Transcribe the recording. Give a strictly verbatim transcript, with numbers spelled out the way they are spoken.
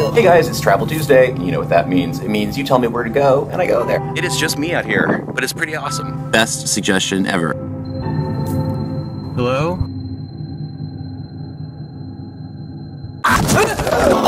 Hey guys, it's Travel Tuesday. You know what that means. It means you tell me where to go, and I go there. It is just me out here, but it's pretty awesome. Best suggestion ever. Hello?